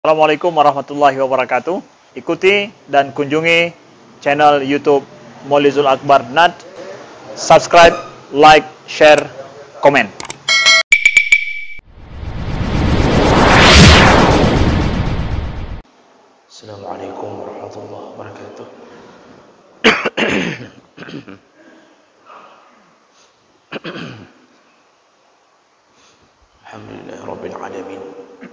Assalamualaikum warahmatullahi wabarakatuh. Ikuti dan kunjungi channel YouTube Maulizul Akbar NAD. Subscribe, like, share, komen. Assalamualaikum warahmatullahi wabarakatuh. Alhamdulillahirabbil alamin.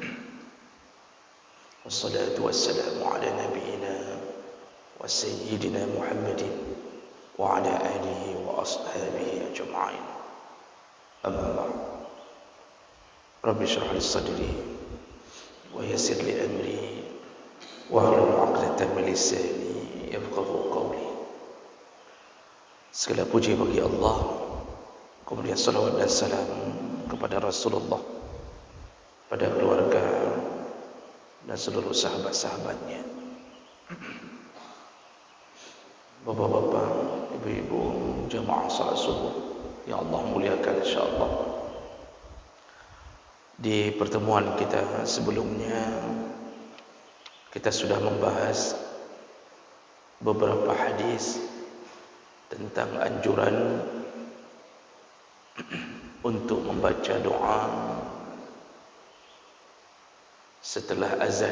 Wassalatu wassalamu ala nabiyyina wa sayyidina Muhammadin wa ala alihi wa ashabihi ajma'in. Amma ba'd. Rabbi shrah li sadri wa yassir li amri wahlul 'uqdatam min lisani yafqahu qawli. Segala puji bagi Allah, kemudian salawat dan salam kepada Rasulullah, pada keluarga dan seluruh sahabat-sahabatnya. Bapak-bapak, ibu-ibu, jamaah salat subuh yang Allah muliakan insyaallah. Di pertemuan kita sebelumnya kita sudah membahas beberapa hadis tentang anjuran untuk membaca doa setelah azan.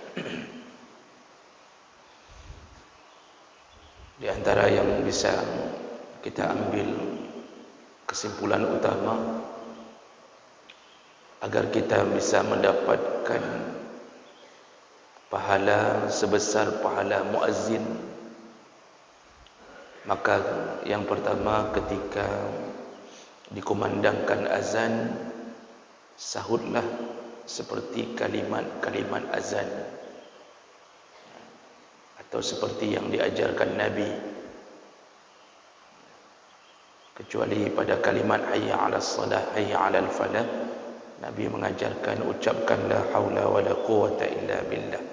Di antara yang bisa kita ambil kesimpulan utama agar kita bisa mendapatkan pahala sebesar pahala muazzin, maka yang pertama ketika dikumandangkan azan, sahutlah seperti kalimat-kalimat azan atau seperti yang diajarkan Nabi, kecuali pada kalimat hayya 'alas shalah, hayya 'alal falah, Nabi mengajarkan ucapkan la haula wala quwwata illa billah.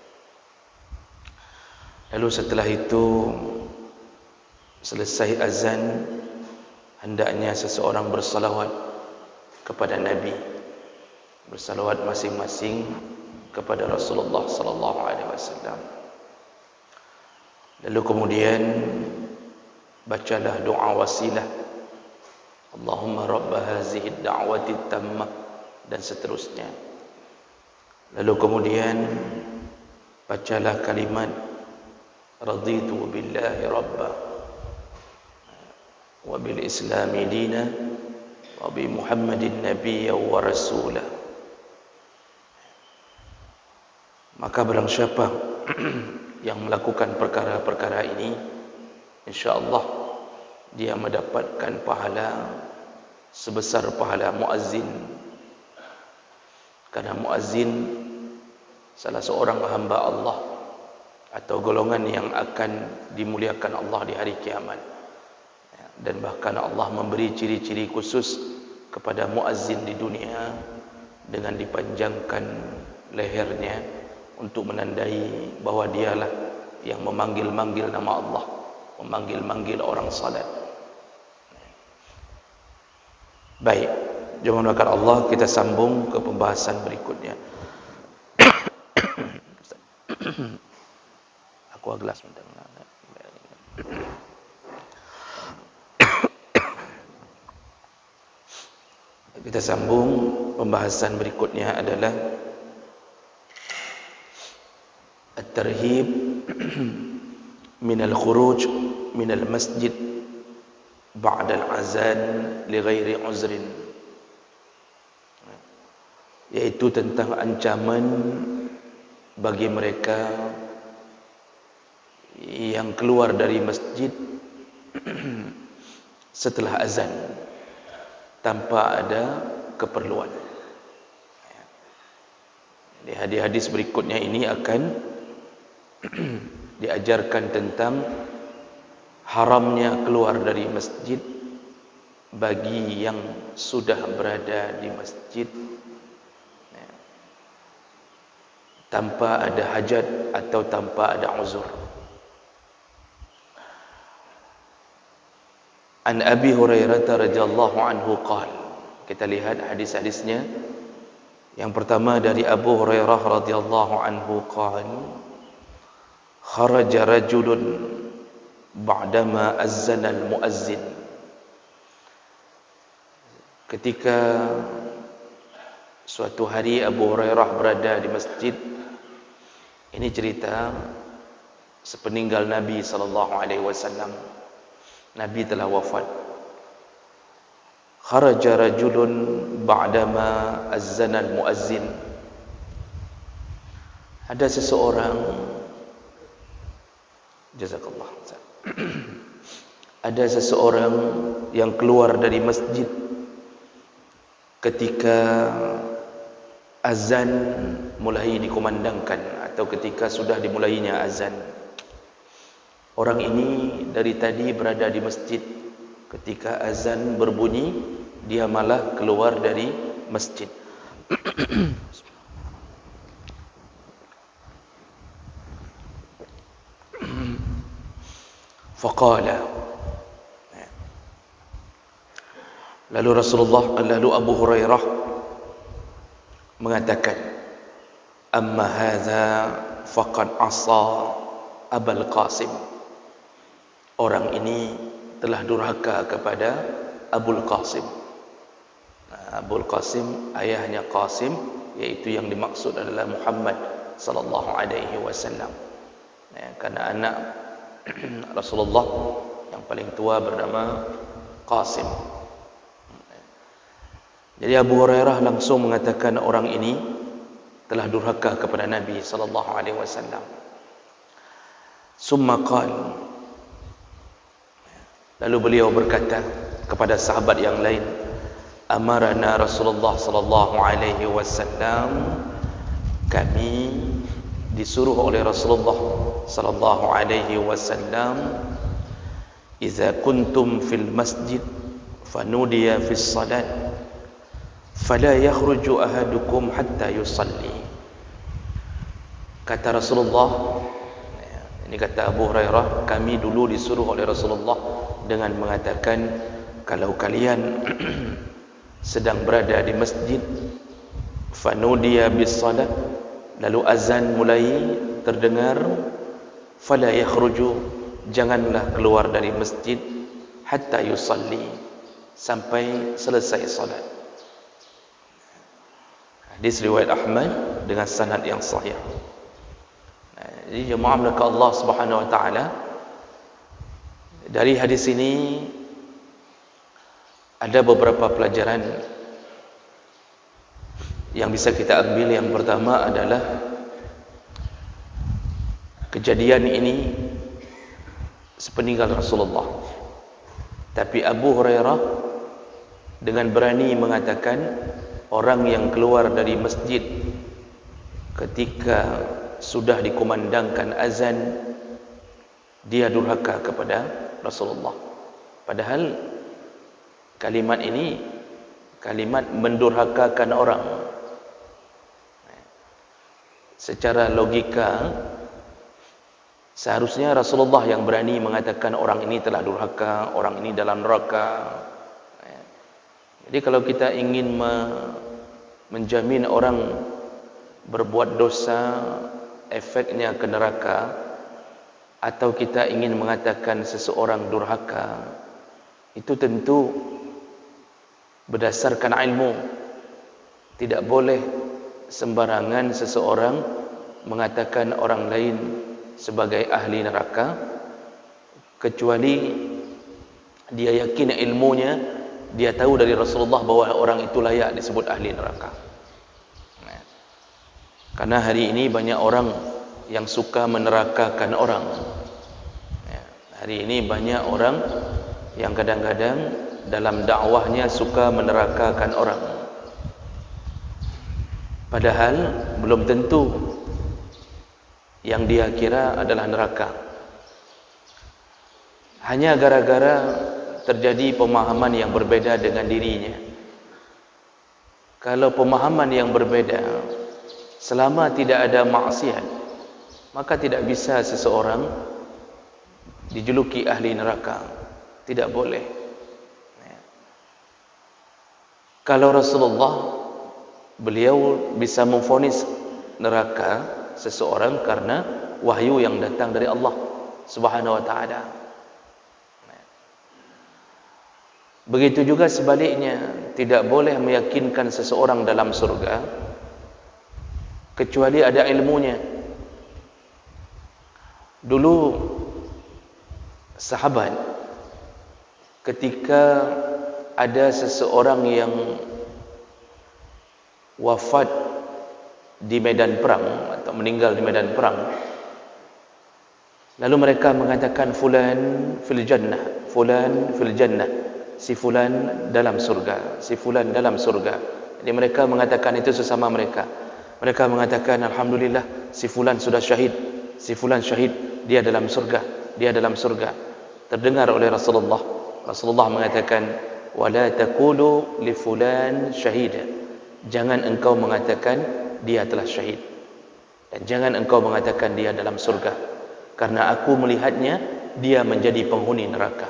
Lalu setelah itu selesai azan, hendaknya seseorang bersalawat kepada Nabi, bersalawat masing-masing kepada Rasulullah sallallahu alaihi wasallam. Lalu kemudian bacalah doa wasilah, Allahumma rabb hazihi ad-da'wati tammah, dan seterusnya. Lalu kemudian bacalah kalimat raditu billahi rabba wa bil islami dina wa bi Muhammadin nabiyya wa rasulah. Maka barang siapa yang melakukan perkara-perkara ini, insyaallah dia mendapatkan pahala sebesar pahala muazzin. Karena muazzin salah seorang hamba Allah atau golongan yang akan dimuliakan Allah di hari kiamat. Dan bahkan Allah memberi ciri-ciri khusus kepada muazzin di dunia dengan dipanjangkan lehernya untuk menandai bahwa dialah yang memanggil-manggil nama Allah, memanggil-manggil orang salat. Baik, jangan makan Allah, kita sambung ke pembahasan berikutnya. Aku gelas minta. Kita sambung, pembahasan berikutnya adalah at-tarhib min al-khuruj min al-masjid ba'da al-azan li ghairi uzrin, yaitu tentang ancaman bagi mereka yang keluar dari masjid setelah azan tanpa ada keperluan. Di hadis-hadis berikutnya ini akan diajarkan tentang haramnya keluar dari masjid bagi yang sudah berada di masjid tanpa ada hajat atau tanpa ada uzur. An Abi Hurairah radhiyallahu anhu qala, kita lihat hadis-hadisnya. Yang pertama dari Abu Hurairah radhiyallahu anhu qala kharaja rajulun ba'dama azzana al-muazzin. Ketika suatu hari Abu Hurairah berada di masjid, ini cerita sepeninggal Nabi sallallahu alaihi wasallam. Nabi telah wafat. Kharaja rajulun ba'dama azzana al-muazzin. Ada seseorang, jazakallah, ada seseorang yang keluar dari masjid ketika azan mulai dikumandangkan atau ketika sudah dimulainya azan. Orang ini dari tadi berada di masjid, ketika azan berbunyi dia malah keluar dari masjid. Faqala, lalu Abu Hurairah mengatakan, amma hadza faqad asa Abul Qasim. Orang ini telah durhaka kepada Abul Qasim. Abul Qasim, ayahnya Qasim, yaitu yang dimaksud adalah Muhammad sallallahu alaihi wasallam. Karena anak Rasulullah yang paling tua bernama Qasim. Jadi Abu Hurairah langsung mengatakan orang ini telah durhaka kepada Nabi sallallahu alaihi wasallam. Summa qala, lalu beliau berkata kepada sahabat yang lain, amarana Rasulullah sallallahu alaihi wasallam, kami disuruh oleh Rasulullah sallallahu alaihi wasallam, idza kuntum fil masjid fanudiya fis salat fala yakhruju ahadukum hatta yusalli. Kata Rasulullah, ini kata Abu Hurairah, kami dulu disuruh oleh Rasulullah dengan mengatakan, kalau kalian sedang berada di masjid, fanudiya bis salat, lalu azan mulai terdengar, fala yakhruju, janganlah keluar dari masjid, hatta yusalli, sampai selesai salat. Hadis riwayat Ahmad dengan sanad yang sahih. Jadi jemaah melakukan Allah Subhanahu wa taala, dari hadis ini ada beberapa pelajaran yang bisa kita ambil. Yang pertama adalah kejadian ini sepeninggal Rasulullah, tapi Abu Hurairah dengan berani mengatakan orang yang keluar dari masjid ketika sudah dikumandangkan azan, dia durhaka kepada Rasulullah. Padahal kalimat ini kalimat mendurhakakan orang. Secara logika seharusnya Rasulullah yang berani mengatakan orang ini telah durhaka, orang ini dalam neraka. Jadi kalau kita ingin menjamin orang berbuat dosa efeknya ke neraka, atau kita ingin mengatakan seseorang durhaka, itu tentu berdasarkan ilmu. Tidak boleh sembarangan seseorang mengatakan orang lain sebagai ahli neraka, kecuali dia yakin ilmunya, dia tahu dari Rasulullah bahwa orang itu layak disebut ahli neraka. Karena hari ini banyak orang yang suka menerakakan orang. Hari ini banyak orang yang kadang-kadang dalam dakwahnya suka menerakakan orang, padahal belum tentu yang dia kira adalah neraka. Hanya gara-gara terjadi pemahaman yang berbeda dengan dirinya. Kalau pemahaman yang berbeda, selama tidak ada maksiat, maka tidak bisa seseorang dijuluki ahli neraka. Tidak boleh. Kalau Rasulullah beliau bisa memvonis neraka seseorang karena wahyu yang datang dari Allah Subhanahu wa taala. Begitu juga sebaliknya, tidak boleh meyakinkan seseorang dalam surga kecuali ada ilmunya. Dulu sahabat ketika ada seseorang yang wafat di medan perang atau meninggal di medan perang, lalu mereka mengatakan fulan fil jannah, fulan fil jannah, si fulan dalam surga, si fulan dalam surga. Jadi mereka mengatakan itu sesama mereka. Mereka mengatakan alhamdulillah si fulan sudah syahid, si fulan syahid, dia dalam surga, dia dalam surga. Terdengar oleh Rasulullah. Rasulullah mengatakan wala taqulu li fulan syahid. Jangan engkau mengatakan dia telah syahid, dan jangan engkau mengatakan dia dalam surga, karena aku melihatnya dia menjadi penghuni neraka.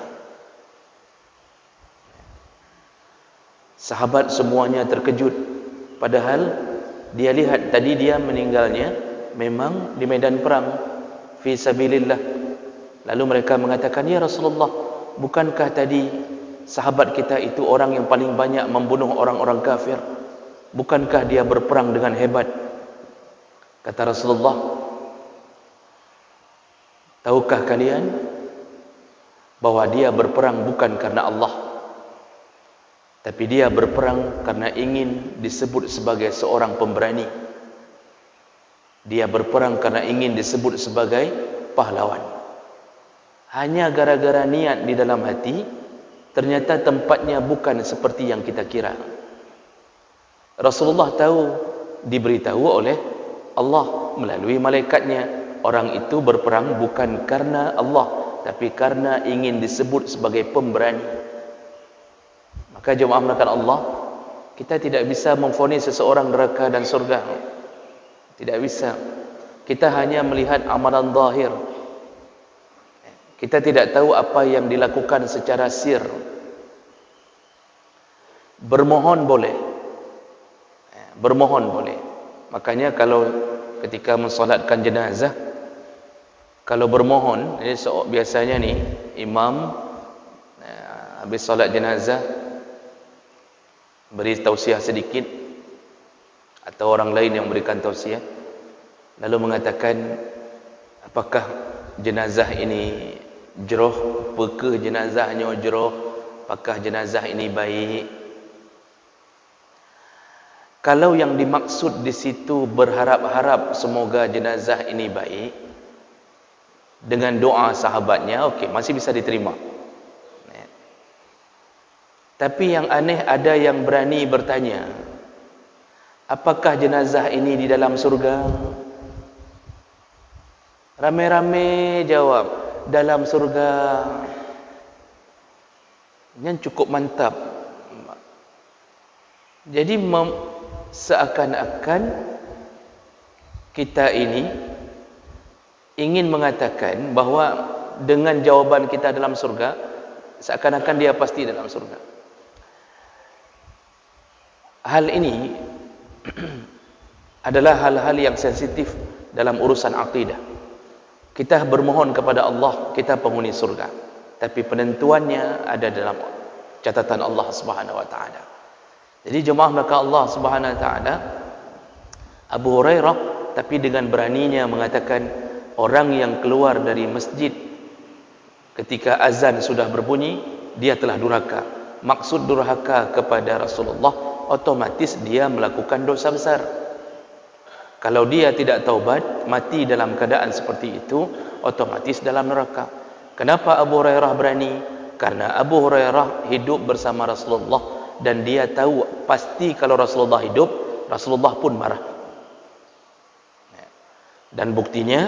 Sahabat semuanya terkejut, padahal dia lihat tadi dia meninggalnya memang di medan perang fi sabilillah. Lalu mereka mengatakan, ya Rasulullah, bukankah tadi sahabat kita itu orang yang paling banyak membunuh orang-orang kafir? Bukankah dia berperang dengan hebat? Kata Rasulullah, tahukah kalian bahwa dia berperang bukan karena Allah, tapi dia berperang karena ingin disebut sebagai seorang pemberani. Dia berperang karena ingin disebut sebagai pahlawan. Hanya gara-gara niat di dalam hati, ternyata tempatnya bukan seperti yang kita kira. Rasulullah tahu, diberitahu oleh Allah melalui malaikatnya, orang itu berperang bukan karena Allah, tapi karena ingin disebut sebagai pemberani. Maka jemaah melakukan Allah, kita tidak bisa memvonis seseorang neraka dan surga. Tidak bisa. Kita hanya melihat amalan zahir. Kita tidak tahu apa yang dilakukan secara sir. Bermohon boleh. Bermohon boleh. Makanya kalau ketika mensolatkan jenazah, kalau bermohon, ini biasanya nih imam habis solat jenazah beri tausiah sedikit, atau orang lain yang berikan tausiah, lalu mengatakan apakah jenazah ini jeroh, apakah jenazahnya jeroh, apakah jenazah ini baik. Kalau yang dimaksud di situ berharap-harap semoga jenazah ini baik dengan doa sahabatnya, okey, masih bisa diterima. Tapi yang aneh, ada yang berani bertanya, apakah jenazah ini di dalam surga? Rame-rame jawab, dalam surga. Yang cukup mantap. Jadi seakan-akan kita ini ingin mengatakan bahawa dengan jawaban kita dalam surga, seakan-akan dia pasti dalam surga. Hal ini adalah hal-hal yang sensitif dalam urusan akidah. Kita bermohon kepada Allah, kita penghuni surga, tapi penentuannya ada dalam catatan Allah Subhanahu wa taala. Jadi jemaah maka Allah Subhanahu wa taala, Abu Hurairah tapi dengan beraninya mengatakan, orang yang keluar dari masjid ketika azan sudah berbunyi, dia telah durhaka. Maksud durhaka kepada Rasulullah, otomatis dia melakukan dosa besar. Kalau dia tidak taubat, mati dalam keadaan seperti itu, otomatis dalam neraka. Kenapa Abu Hurairah berani? Karena Abu Hurairah hidup bersama Rasulullah, dan dia tahu pasti kalau Rasulullah hidup, Rasulullah pun marah. Dan buktinya,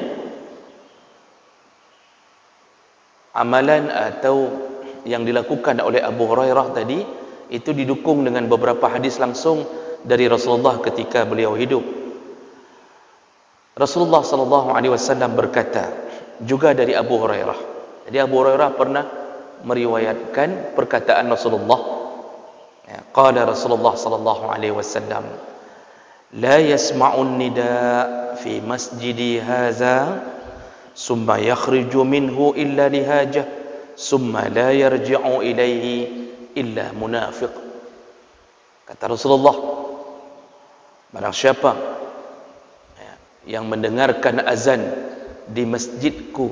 amalan atau yang dilakukan oleh Abu Hurairah tadi itu didukung dengan beberapa hadis langsung dari Rasulullah ketika beliau hidup. Rasulullah sallallahu alaihi wasallam berkata juga dari Abu Hurairah. Jadi Abu Hurairah pernah meriwayatkan perkataan Rasulullah. Qala Rasulullah sallallahu alaihi wasallam, la yasma'un nida fi masjidi hadza summa yakhriju minhu illa lihajah summa la yarji'u ilaihi illa munafiq. Kata Rasulullah, barang siapa yang mendengarkan azan di masjidku,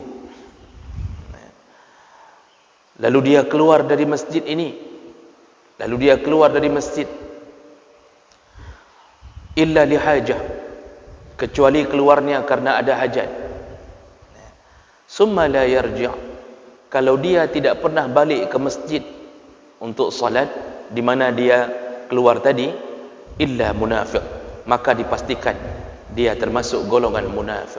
lalu dia keluar dari masjid ini, lalu dia keluar dari masjid, illa lihajah, kecuali keluarnya karena ada hajat, summa la yarji', kalau dia tidak pernah balik ke masjid untuk salat di mana dia keluar tadi, illa munafiq, maka dipastikan dia termasuk golongan munafiq.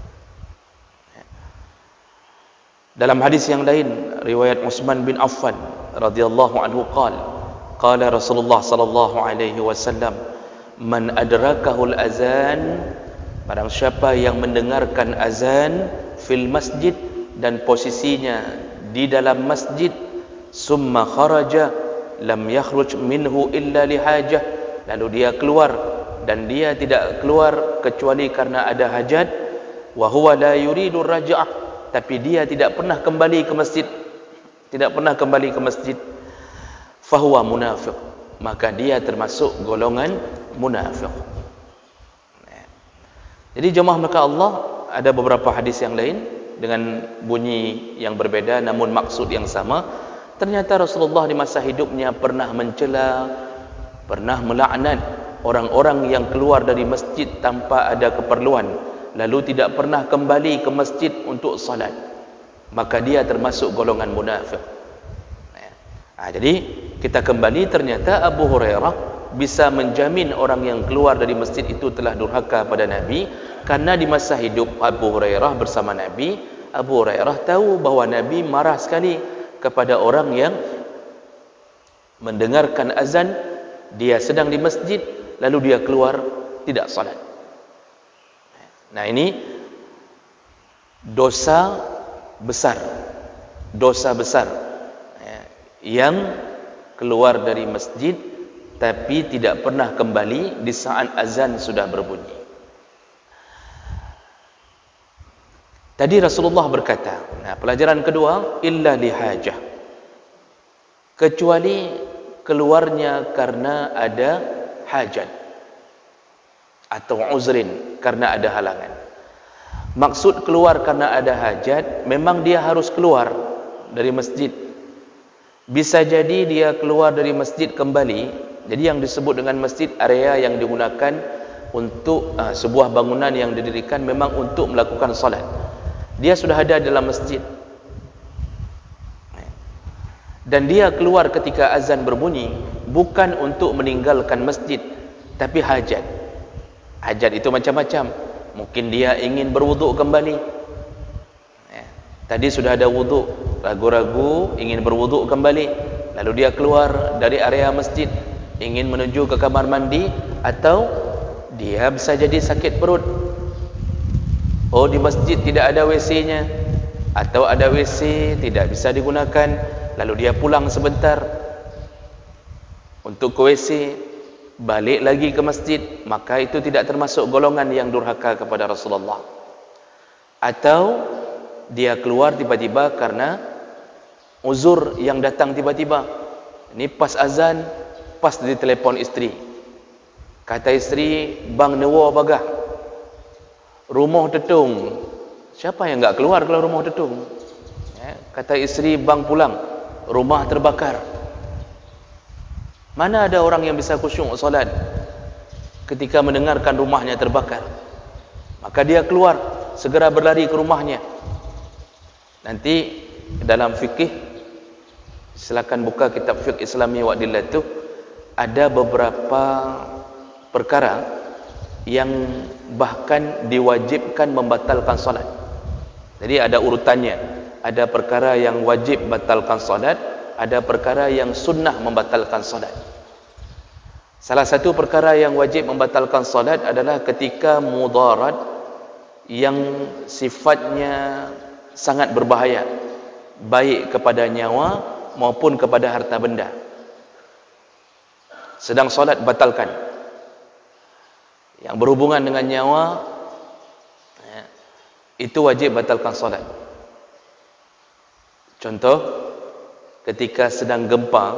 Dalam hadis yang lain riwayat Utsman bin Affan radhiyallahu anhu qala Rasulullah sallallahu alaihi wasallam, man adrakahul azan, barang siapa yang mendengarkan azan fil masjid, dan posisinya di dalam masjid, summa kharaja lam yakhruj minhu illa lihajah, lalu dia keluar dan dia tidak keluar kecuali karena ada hajat, wa huwa la yuridu raj'ah, tapi dia tidak pernah kembali ke masjid, tidak pernah kembali ke masjid, fahuwa munafiq, maka dia termasuk golongan munafiq. Jadi jemaah maka Allah, ada beberapa hadis yang lain dengan bunyi yang berbeda namun maksud yang sama. Ternyata Rasulullah di masa hidupnya pernah mencela, pernah melaknat orang-orang yang keluar dari masjid tanpa ada keperluan, lalu tidak pernah kembali ke masjid untuk salat, maka dia termasuk golongan munafik. Jadi kita kembali, ternyata Abu Hurairah bisa menjamin orang yang keluar dari masjid itu telah durhaka pada Nabi, karena di masa hidup Abu Hurairah bersama Nabi, Abu Hurairah tahu bahwa Nabi marah sekali kepada orang yang mendengarkan azan, dia sedang di masjid lalu dia keluar tidak salat. Nah, ini dosa besar, dosa besar yang keluar dari masjid tapi tidak pernah kembali di saat azan sudah berbunyi. Tadi Rasulullah berkata, nah pelajaran kedua, illa lihajah, kecuali keluarnya karena ada hajat atau uzrin, karena ada halangan. Maksud keluar karena ada hajat, memang dia harus keluar dari masjid. Bisa jadi dia keluar dari masjid kembali. Jadi yang disebut dengan masjid, area yang digunakan untuk sebuah bangunan yang didirikan memang untuk melakukan salat. Dia sudah ada dalam masjid dan dia keluar ketika azan berbunyi, bukan untuk meninggalkan masjid, tapi hajat. Hajat itu macam-macam. Mungkin dia ingin berwuduk kembali. Tadi sudah ada wuduk, ragu-ragu ingin berwuduk kembali, lalu dia keluar dari area masjid ingin menuju ke kamar mandi, atau dia bisa jadi sakit perut. Oh, di masjid tidak ada WC-nya, atau ada WC tidak bisa digunakan, lalu dia pulang sebentar untuk ke WC, balik lagi ke masjid, maka itu tidak termasuk golongan yang durhaka kepada Rasulullah. Atau dia keluar tiba-tiba karena uzur yang datang tiba-tiba. Ini pas azan, pas ditelepon isteri, kata isteri, bang newa bagah, rumah tetung. Siapa yang enggak keluar kalau rumah tetung? Kata isteri, bang pulang, rumah terbakar. Mana ada orang yang bisa khusyuk salat ketika mendengarkan rumahnya terbakar? Maka dia keluar, segera berlari ke rumahnya. Nanti dalam fikih, silakan buka kitab fiqh Islami wa Adillatuh, ada beberapa perkara yang bahkan diwajibkan membatalkan salat. Jadi ada urutannya. Ada perkara yang wajib batalkan salat, ada perkara yang sunnah membatalkan salat. Salah satu perkara yang wajib membatalkan salat adalah ketika mudarat yang sifatnya sangat berbahaya, baik kepada nyawa maupun kepada harta benda. Sedang salat, batalkan. yang berhubungan dengan nyawa, itu wajib batalkan solat. Contoh, ketika sedang gempa,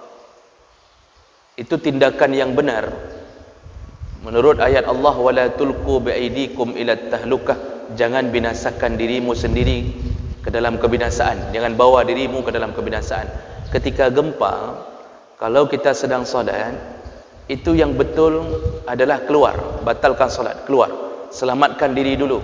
itu tindakan yang benar menurut ayat Allah, wala tulqu biaidikum ila tahlukah, jangan binasakan dirimu sendiri ke dalam kebinasaan, jangan bawa dirimu ke dalam kebinasaan. Ketika gempa, kalau kita sedang solat, itu yang betul adalah keluar, batalkan solat, keluar, selamatkan diri dulu.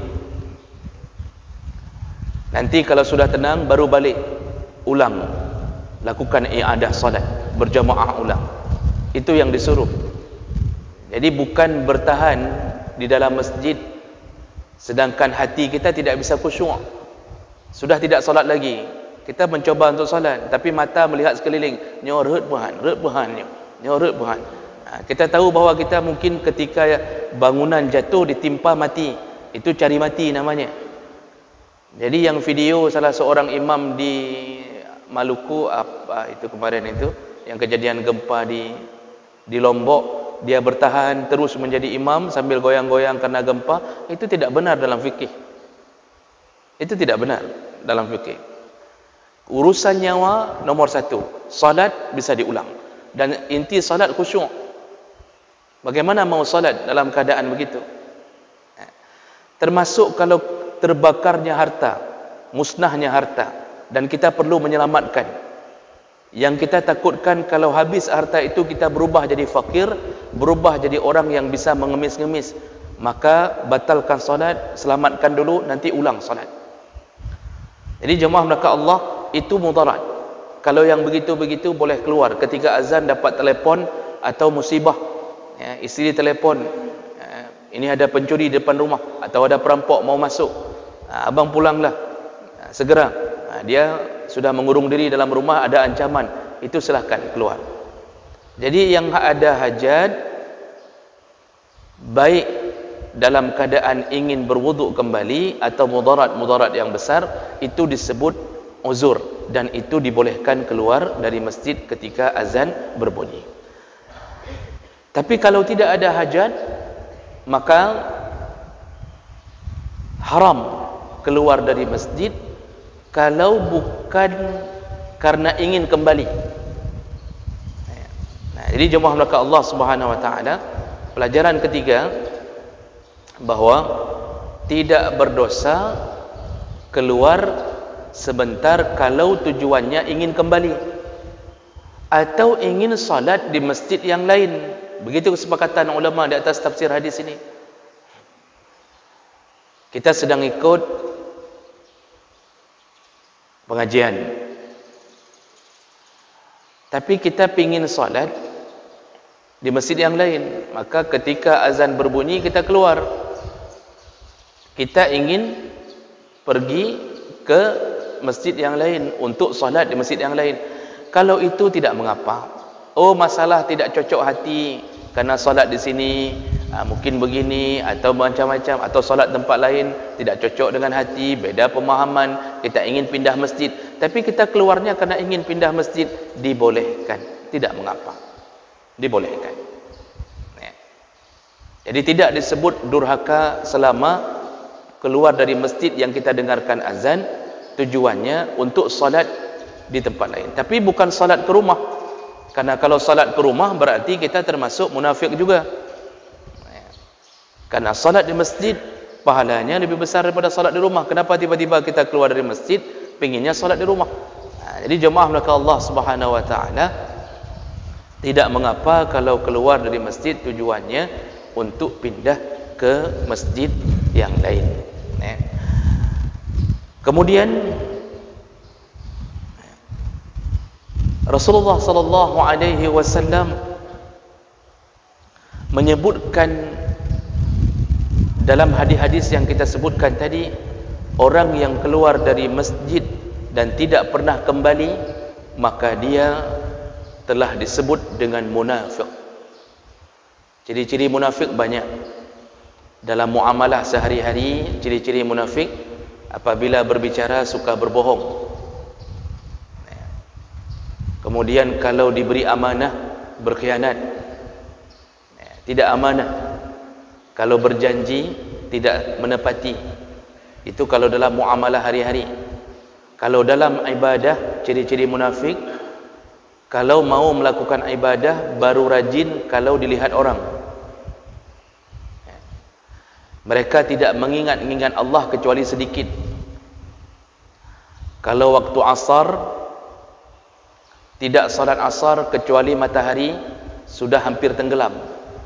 Nanti kalau sudah tenang baru balik, ulang, lakukan i'adah solat, berjamaah ulang. Itu yang disuruh. Jadi bukan bertahan di dalam masjid sedangkan hati kita tidak bisa khusyuk, sudah tidak solat lagi. Kita mencoba untuk solat tapi mata melihat sekeliling, nyorot buhan, nyorot buhan. Kita tahu bahawa kita mungkin ketika bangunan jatuh ditimpa mati, itu cari mati namanya. Jadi yang video salah seorang imam di Maluku, itu kemarin itu yang kejadian gempa di Lombok, dia bertahan terus menjadi imam sambil goyang-goyang karena gempa, itu tidak benar dalam fikih. Itu tidak benar dalam fikih. Urusan nyawa nomor satu, salat bisa diulang, dan inti salat khusyuk. Bagaimana mau salat dalam keadaan begitu? Termasuk kalau terbakarnya harta, musnahnya harta, dan kita perlu menyelamatkan. Yang kita takutkan kalau habis harta itu kita berubah jadi fakir, berubah jadi orang yang bisa mengemis-ngemis, maka batalkan solat, selamatkan dulu, nanti ulang solat. Jadi jemaah maka Allah, itu mudarat. Kalau yang begitu-begitu boleh keluar ketika azan, dapat telefon atau musibah, isteri telefon, ini ada pencuri di depan rumah atau ada perampok mau masuk, abang pulanglah segera. Dia sudah mengurung diri dalam rumah, ada ancaman, itu silahkan keluar. Jadi yang ada hajat, baik dalam keadaan ingin berwuduk kembali atau mudarat yang besar, itu disebut uzur, dan itu dibolehkan keluar dari masjid ketika azan berbunyi. Tapi kalau tidak ada hajat, maka haram keluar dari masjid kalau bukan karena ingin kembali. Jadi jemaah maka Allah Subhanahu wa taala, pelajaran ketiga, bahwa tidak berdosa keluar sebentar kalau tujuannya ingin kembali atau ingin salat di masjid yang lain. Begitu kesepakatan ulama di atas tafsir hadis ini. Kita sedang ikut pengajian, tapi kita ingin salat di masjid yang lain, maka ketika azan berbunyi kita keluar, kita ingin pergi ke masjid yang lain untuk salat di masjid yang lain. Kalau itu tidak mengapa. Oh, masalah tidak cocok hati karena salat di sini mungkin begini atau macam-macam, atau salat tempat lain tidak cocok dengan hati, beda pemahaman, kita ingin pindah masjid, tapi kita keluarnya karena ingin pindah masjid, dibolehkan, tidak mengapa, dibolehkan. Jadi tidak disebut durhaka selama keluar dari masjid yang kita dengarkan azan tujuannya untuk salat di tempat lain, tapi bukan salat ke rumah, karena kalau salat ke rumah berarti kita termasuk munafik juga. Karena salat di masjid pahalanya lebih besar daripada salat di rumah. Kenapa tiba-tiba kita keluar dari masjid pinginnya salat di rumah? Jadi jemaah maka Allah Subhanahu wa taala, tidak mengapa kalau keluar dari masjid tujuannya untuk pindah ke masjid yang lain. Kemudian Rasulullah sallallahu alaihi wasallam menyebutkan dalam hadis-hadis yang kita sebutkan tadi, orang yang keluar dari masjid dan tidak pernah kembali, maka dia telah disebut dengan munafik. Ciri-ciri munafik banyak. Dalam muamalah sehari-hari, ciri-ciri munafik, apabila berbicara suka berbohong. Kemudian kalau diberi amanah, berkhianat. Tidak amanah. Kalau berjanji tidak menepati. Itu kalau dalam muamalah hari-hari. Kalau dalam ibadah, ciri-ciri munafik, kalau mau melakukan ibadah baru rajin kalau dilihat orang. Mereka tidak mengingat-ingat Allah kecuali sedikit. Kalau waktu asar tidak salat asar kecuali matahari sudah hampir tenggelam.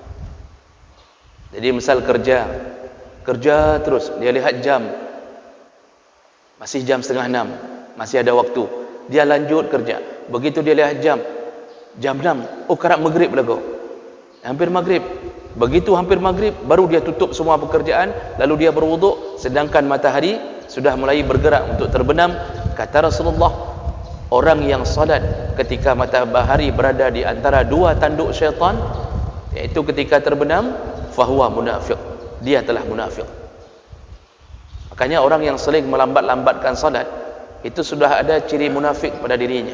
Jadi misal kerja terus, dia lihat jam, masih jam 5:30, masih ada waktu, dia lanjut kerja. Begitu dia lihat jam 6, oh karab maghrib lagu, hampir maghrib. Begitu hampir maghrib, baru dia tutup semua pekerjaan, lalu dia berwuduk, sedangkan matahari sudah mulai bergerak untuk terbenam. Kata Rasulullah, orang yang salat ketika matahari berada di antara dua tanduk syaitan, yaitu ketika terbenam, fahuwa munafiq, dia telah munafik. Makanya orang yang sering melambat-lambatkan salat, itu sudah ada ciri munafik pada dirinya.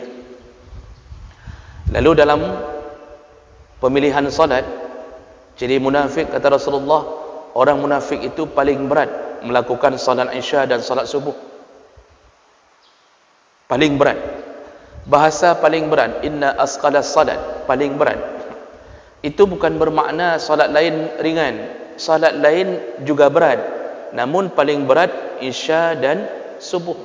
Lalu dalam pemilihan salat, ciri munafik kata Rasulullah, orang munafik itu paling berat melakukan salat Isya dan salat subuh. Paling berat. Bahasa paling berat, inna asqalas salat, paling berat. Itu bukan bermakna salat lain ringan. Salat lain juga berat. Namun paling berat Isya dan subuh.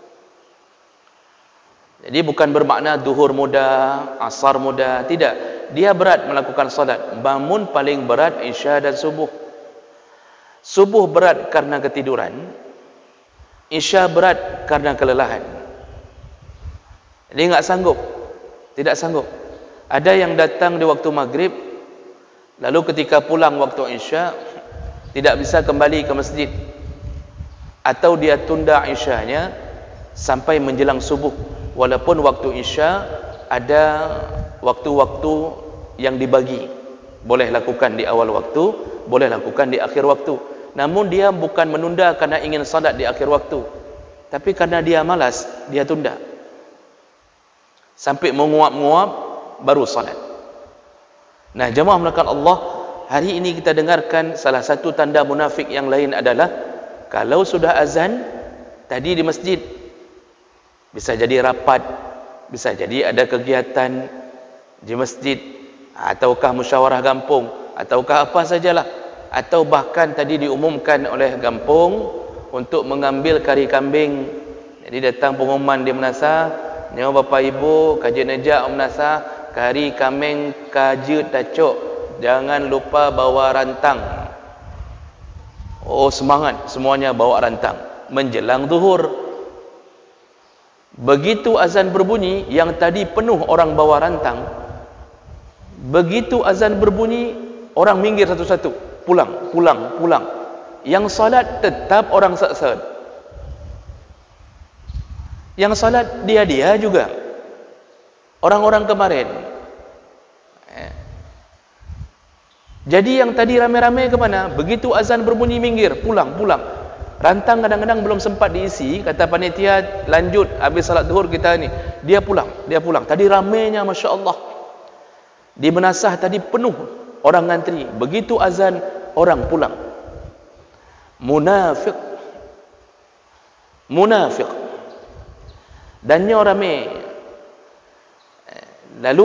Jadi bukan bermakna duhur mudah, asar mudah, tidak. Dia berat melakukan salat, namun paling berat Isya dan subuh. Subuh berat karena ketiduran, Isya berat karena kelelahan. Dia enggak sanggup, tidak sanggup. Ada yang datang di waktu maghrib, lalu ketika pulang waktu Isya tidak bisa kembali ke masjid, atau dia tunda Isyanya sampai menjelang subuh. Walaupun waktu Isya ada waktu-waktu yang dibagi, boleh lakukan di awal waktu, boleh lakukan di akhir waktu. Namun dia bukan menunda karena ingin salat di akhir waktu, tapi karena dia malas, dia tunda sampai menguap-nguap baru salat. Nah, jemaah melakukan Allah, hari ini kita dengarkan salah satu tanda munafik yang lain adalah kalau sudah azan tadi di masjid, bisa jadi rapat, bisa jadi ada kegiatan di masjid, ataukah musyawarah kampung, ataukah apa sajalah, atau bahkan tadi diumumkan oleh kampung untuk mengambil kari kambing. Jadi datang pengumuman di Menasah, nyawa Bapak Ibu kaji nejak Menasah, kari kambing kaji tacuk, jangan lupa bawa rantang. Oh semangat, semuanya bawa rantang menjelang zuhur. Begitu azan berbunyi, yang tadi penuh orang bawa rantang, begitu azan berbunyi, orang minggir satu-satu, pulang. Yang salat tetap orang saksat. Yang salat dia juga. Orang-orang kemarin. Jadi yang tadi rame-rame ke mana? Begitu azan berbunyi minggir, pulang. Rantang kadang-kadang belum sempat diisi, kata panitia lanjut habis salat zuhur kita ni. Dia pulang. Tadi ramenya masya-Allah. Di Menasah tadi penuh orang ngantri. Begitu azan orang pulang. Munafik. Dannya rame. Lalu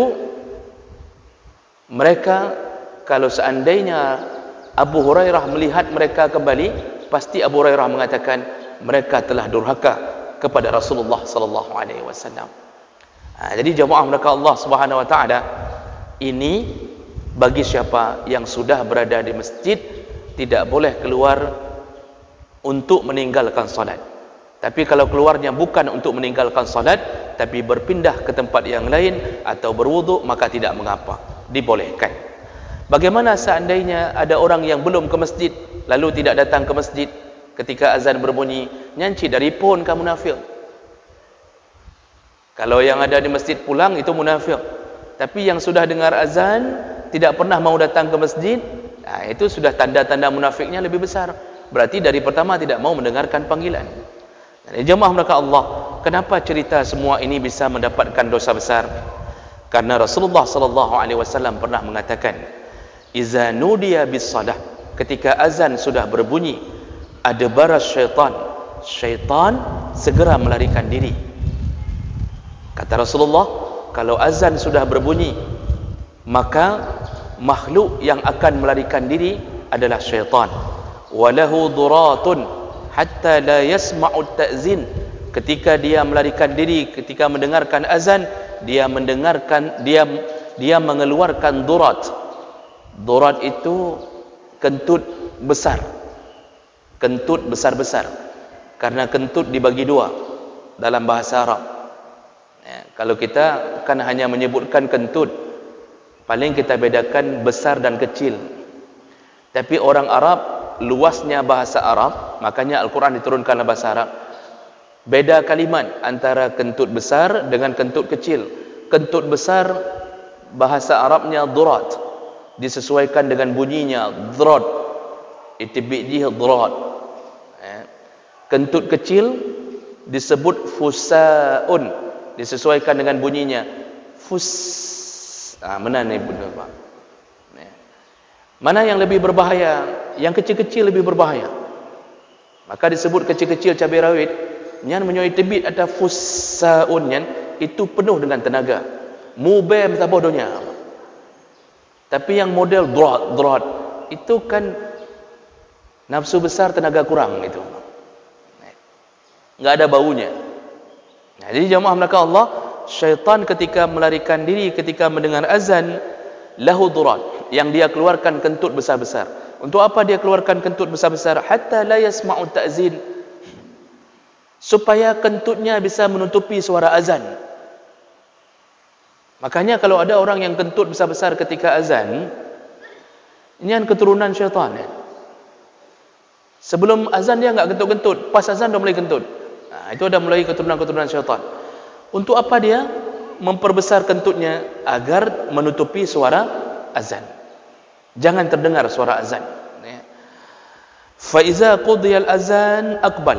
mereka, kalau seandainya Abu Hurairah melihat mereka kembali, pasti Abu Hurairah mengatakan mereka telah durhaka kepada Rasulullah sallallahu alaihi wasallam. Jadi jemaah mereka Allah Subhanahu wa taala, ini bagi siapa yang sudah berada di masjid tidak boleh keluar untuk meninggalkan salat. Tapi kalau keluarnya bukan untuk meninggalkan salat, tapi berpindah ke tempat yang lain atau berwuduk, maka tidak mengapa, dibolehkan. Bagaimana seandainya ada orang yang belum ke masjid, lalu tidak datang ke masjid ketika azan berbunyi, nyanci dari pun kamu munafik. Kalau yang ada di masjid pulang, itu munafik. Tapi yang sudah dengar azan tidak pernah mau datang ke masjid, itu sudah tanda-tanda munafiknya lebih besar. Berarti dari pertama tidak mau mendengarkan panggilan. Jemaah mereka Allah, kenapa cerita semua ini bisa mendapatkan dosa besar? Karena Rasulullah sallallahu alaihi wasallam pernah mengatakan, "Iza nudiya bis-shalah ketika azan sudah berbunyi, adbara syaitan, syaitan segera melarikan diri. Kata Rasulullah, kalau azan sudah berbunyi, maka makhluk yang akan melarikan diri adalah syaitan. Walahu duratun hatta la yasma'u ta'zin. Ketika dia melarikan diri, ketika mendengarkan azan, dia mengeluarkan durat. Durat itu kentut besar, kentut besar-besar. Karena kentut dibagi dua dalam bahasa Arab. Kalau kita kan hanya menyebutkan kentut, paling kita bedakan besar dan kecil. Tapi orang Arab, luasnya bahasa Arab, makanya Al-Quran diturunkan dalam bahasa Arab. Beda kalimat antara kentut besar dengan kentut kecil. Kentut besar bahasa Arabnya durat, disesuaikan dengan bunyinya durat, itibidih durat. Kentut kecil disebut fusaun, disesuaikan dengan bunyinya fus. Mana ni benar Pak? Mana yang lebih berbahaya? Yang kecil-kecil lebih berbahaya. Maka disebut kecil-kecil cabai rawit, yang menyuai tebit ada fusaun, itu penuh dengan tenaga. Mubem tak bodohnya. Tapi yang model drat itu kan nafsu besar tenaga kurang itu. Enggak ada baunya. Nah, jadi jamaah melakukan Allah, syaitan ketika melarikan diri ketika mendengar azan, lahu durat, yang dia keluarkan kentut besar-besar. Untuk apa dia keluarkan kentut besar-besar? Hatta la yasma'u ta'zin, supaya kentutnya bisa menutupi suara azan. Makanya kalau ada orang yang kentut besar-besar ketika azan, ini kan keturunan syaitan. Sebelum azan dia enggak kentut-kentut, pas azan dah mulai kentut. Itu ada mulai keturunan-keturunan syaitan. Untuk apa dia memperbesar kentutnya? Agar menutupi suara azan, jangan terdengar suara azan. Fa iza qudiyal azan aqbal.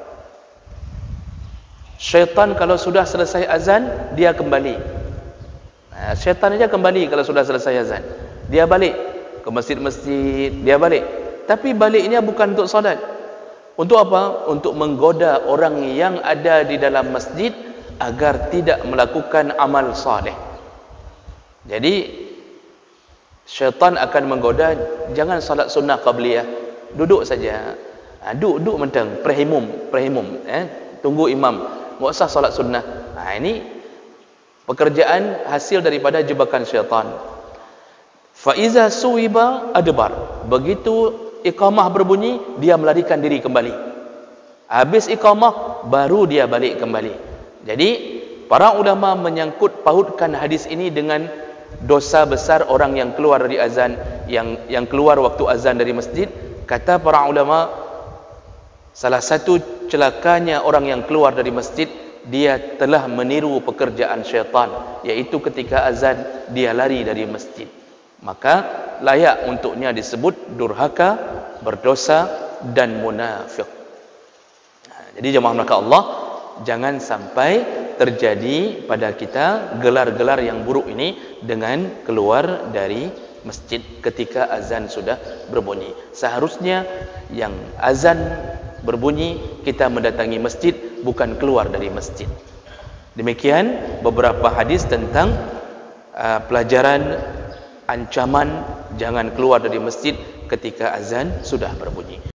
Syaitan kalau sudah selesai azan, dia kembali. Syaitan aja kembali kalau sudah selesai azan. Dia balik ke masjid-masjid, dia balik. Tapi baliknya bukan untuk solat. Untuk apa? Untuk menggoda orang yang ada di dalam masjid agar tidak melakukan amal saleh. Jadi syaitan akan menggoda, jangan salat sunnah qabliyah, duduk saja. Duduk mentang prehimum, tunggu imam, enggak usah salat sunnah. Ini pekerjaan hasil daripada jebakan syaitan. Fa iza suwiba adbar. Begitu iqamah berbunyi, dia melarikan diri kembali. Habis iqamah, baru dia balik kembali. Jadi para ulama menyangkut pautkan hadis ini dengan dosa besar orang yang keluar dari azan, yang keluar waktu azan dari masjid. Kata para ulama, salah satu celakanya orang yang keluar dari masjid, dia telah meniru pekerjaan syaitan, yaitu ketika azan dia lari dari masjid. Maka layak untuknya disebut durhaka, berdosa dan munafik. Jadi jemaah maka Allah, jangan sampai terjadi pada kita gelar-gelar yang buruk ini dengan keluar dari masjid ketika azan sudah berbunyi. Seharusnya yang azan berbunyi kita mendatangi masjid, bukan keluar dari masjid. Demikian beberapa hadis tentang pelajaran ancaman jangan keluar dari masjid ketika azan sudah berbunyi.